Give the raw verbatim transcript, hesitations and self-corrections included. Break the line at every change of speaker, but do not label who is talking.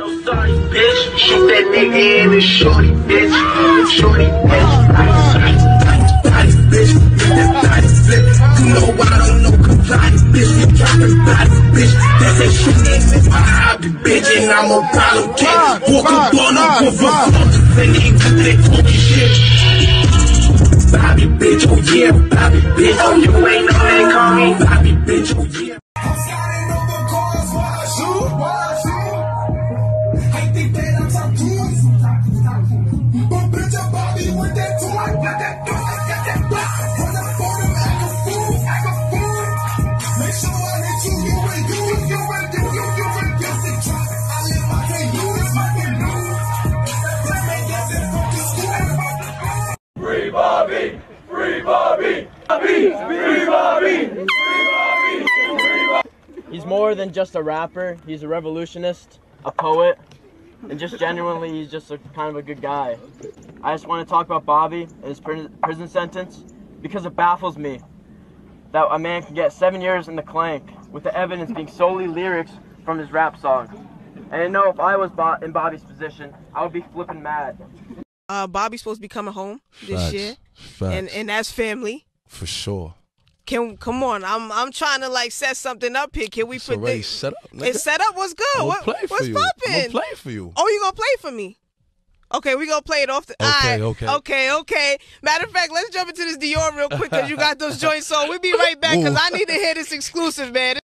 Sorry, bitch. Shoot that nigga in the shorty, bitch. Shorty, bitch. Ice, ice, ice, ice, bitch. Get that body flip. You know I don't know compliant, bitch. We dropping body, bitch. That's that shit in my hobby, bitch. And I'm a problem king. Walk up on them, go for fuckers. And they do that funky shit. Bobby, bitch. Oh yeah, Bobby, bitch. Oh, you ain't know they call me Bobby, bitch. Oh yeah.
I'm sliding over cars while I shoot, while I shoot. I think that I'm top two. But bitch, I'm Bobby with that tool. I got that gun, I got that block. Run up on him, act a fool, act a fool. Make sure I hit you, you and you, you and you, you, you and you. I live my day, you is my day, you. Let me get this fucking school.
Free Bobby, free Bobby, Bobby, free Bobby.
He's more than just a rapper. He's a revolutionist, a poet, and just genuinely, he's just a kind of a good guy. I just want to talk about Bobby and his prison sentence because it baffles me that a man can get seven years in the clank with the evidence being solely lyrics from his rap song. And I know if I was in Bobby's position, I would be flipping mad.
Uh, Bobby's supposed to be coming home this
Facts.
year,
Facts.
and and that's family.
For sure.
Can come on, I'm I'm trying to like set something up here. Can we
It's
put
already
this?
set up, nigga.
It's set up. What's good?
I'ma
What,
play for
what's
you.
poppin'?
I'ma play for you.
Oh, you gonna play for me? Okay, we gonna play it off the.
Okay,
all right.
okay.
Okay, okay. Matter of fact, let's jump into this Dior real quick because you got those joints on. We'll be right back because I need to hear this exclusive, man.